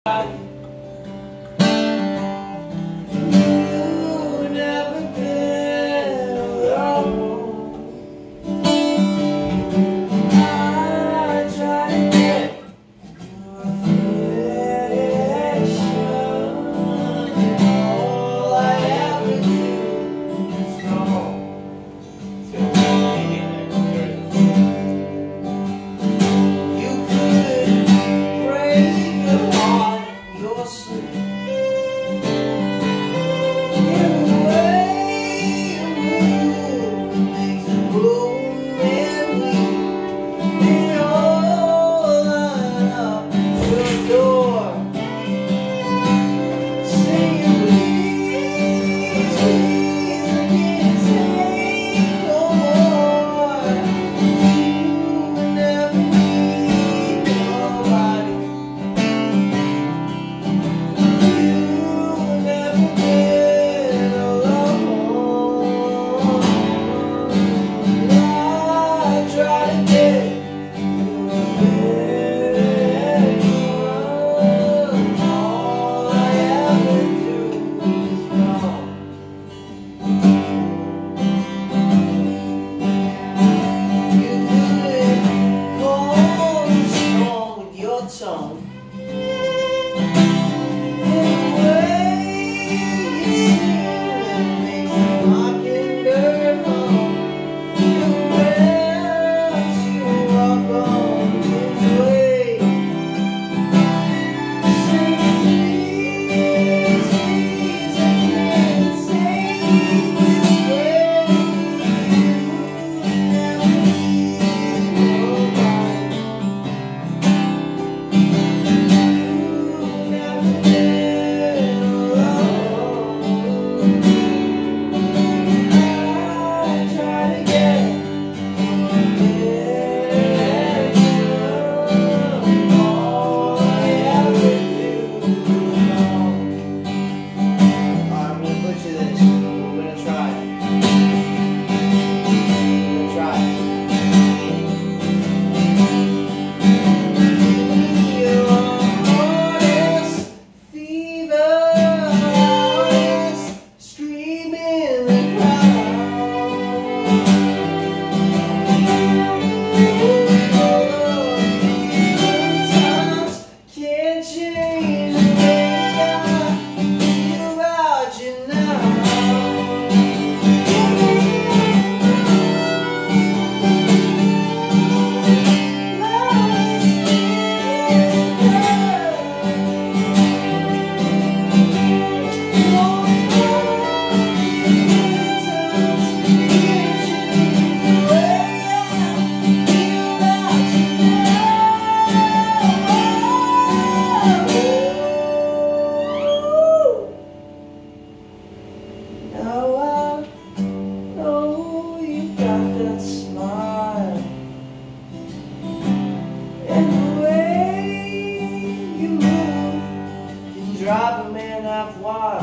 drive a man half wild.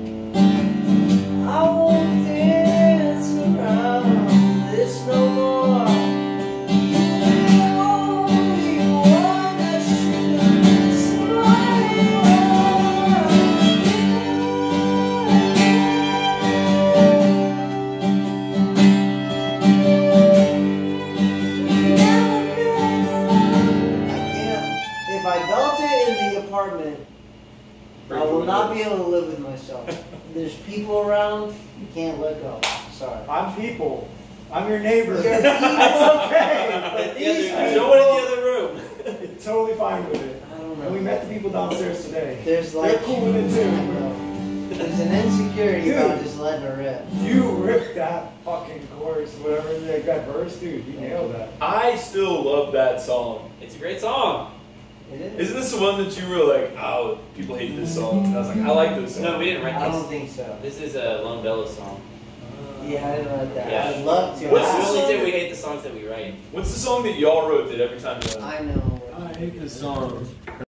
I won't dance around this no more. You're the only one that should smile. I can't. If I belt it in the apartment, I will not be able to live with myself. There's people around, you can't let go. Sorry. I'm people. I'm your neighbor. You're people. That's okay. But these There's no one in the other room. You're totally fine with it. I don't know. And we met the people downstairs today. There's like, they're cool with it too. There's an insecurity Dude. about just letting her rip. You ripped that fucking chorus, whatever, like that verse, dude. You nailed that. I still love that song. It's a great song. It is. Isn't this the one that you were like, oh, people hate this song? And I was like, I like this song. No, we didn't write I this. don't think so. This is a Lone Bellow song. Yeah, I didn't write that. Yeah. I'd love to. What's We the only song? say we hate the songs that we write. What's the song that y'all wrote that every time you I know. I hate this song.